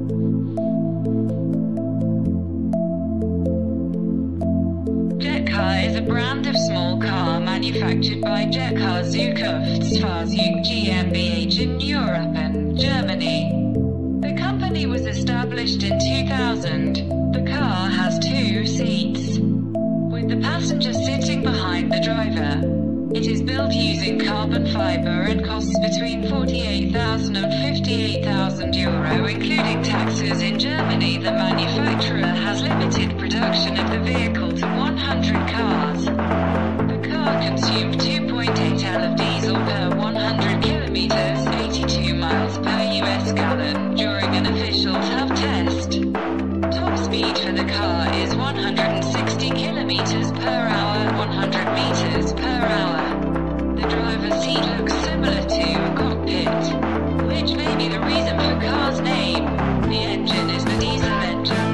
Jetcar is a brand of small car manufactured by Jetcar Zukunftsfahrzeug GmbH in Neuruppin, Germany. The company was established in 2000. The car has 2 seats, with the passenger sitting behind the driver. It is built using carbon fiber and costs between 48,000 and 58,000 euro, including taxes. In Germany, the manufacturer has limited production of the vehicle to 100 cars. The car consumed 2.8 L of diesel per 100 kilometers, 82 miles per US gallon, during an official tough test. Top speed for the car is 160 kilometers per hour, 100 meters per hour. The driver's seat looks similar to a cockpit, which may be the reason for the car's name. The engine is the diesel engine.